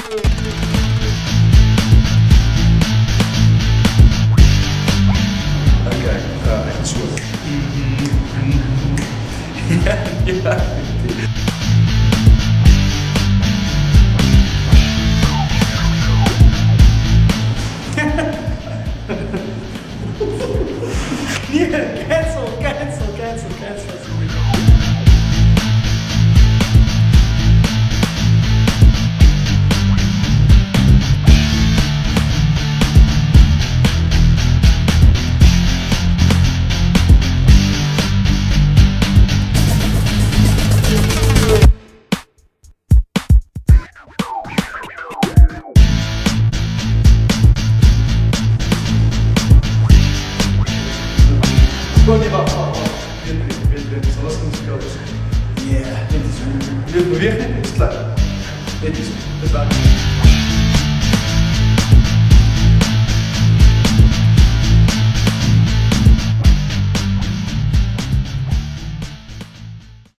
Echt zo. Ja. Nee, cancel. Dit beweegt niet, is klaar. Dit is het.